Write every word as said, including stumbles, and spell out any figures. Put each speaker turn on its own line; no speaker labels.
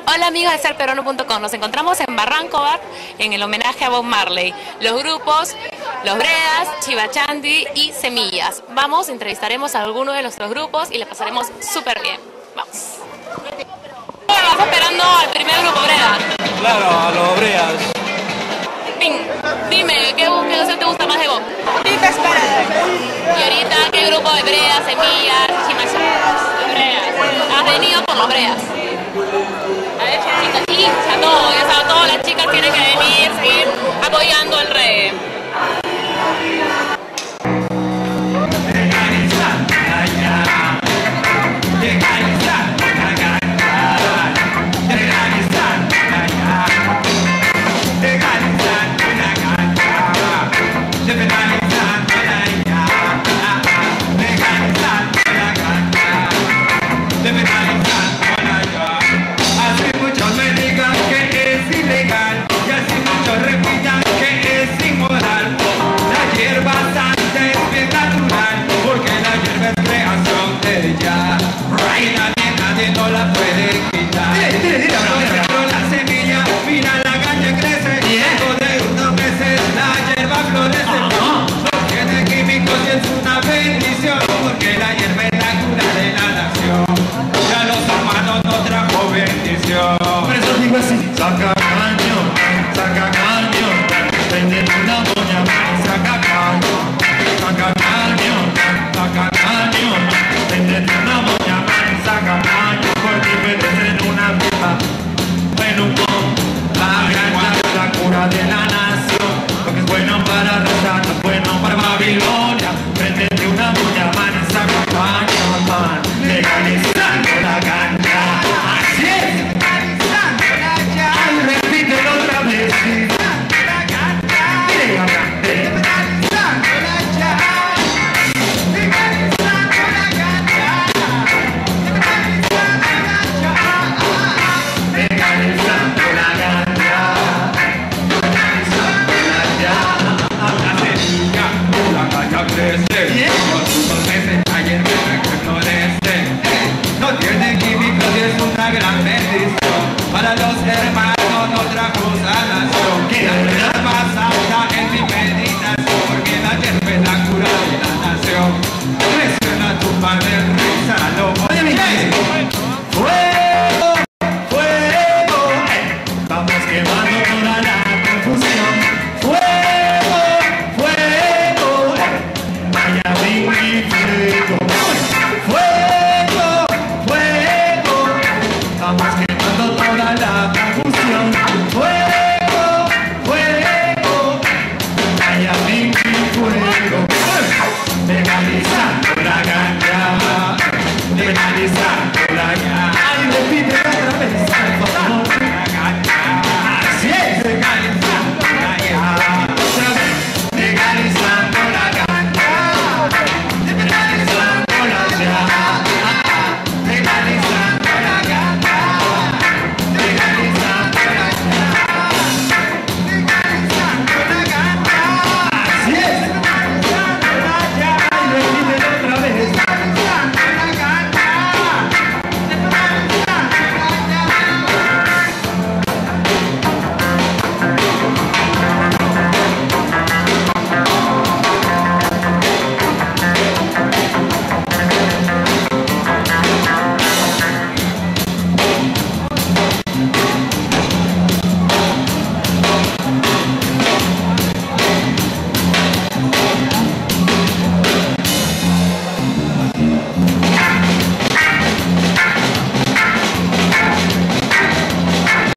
Hola amigos de ser peruano punto com, nos encontramos en Barranco Bar en el homenaje a Bob Marley. Los grupos, Los Bredas, Chivachandi y Semillas. Vamos, entrevistaremos a algunos de nuestros grupos y le pasaremos súper bien. Vamos. Vas esperando al primer grupo Breda.
Claro, a los Bredas.
Dime, ¿qué, qué canción te gusta más de Bob?
Vives para.
Y ahorita, ¿qué grupo de Bredas, Semillas, Chivachandi? Bredas. Has venido por los Bredas. A ver, chicas, hincha todo, ya saben, todas las chicas tienen que venir, seguir apoyando el reggae.
Saca caño, saca caño, prende una moña, saca caño, saca caño, saca caño, prende una moña, saca caño, porque puede ser una pipa, bueno con la granja, la cura de la nación, lo que es bueno para rezar, no es bueno para Babilonia, prende una moña, man, saca caño, man, legalizando la ganja, así es.
Para los hermanos, otra cosa nació. Que la verdad pasada en mi meditación, porque la hierba es la cura de la nación. Presiona tu padre, rezalo. Oye, mi
fuego, fuego, vamos quemando toda la confusión. Fuego, fuego, vaya mi fuego. Fuego, fuego, vamos quemando toda la confusión. Fuego, fuego, vaya mi fuego. Legalizar.